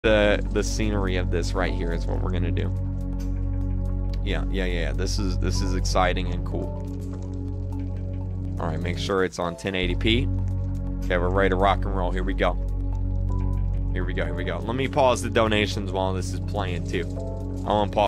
the scenery of this right here is what we're gonna do. Yeah. This is exciting and cool. All right, make sure it's on 1080p. Okay, we're ready to rock and roll. Here we go. Here we go. Let me pause the donations while this is playing too. I want to pause.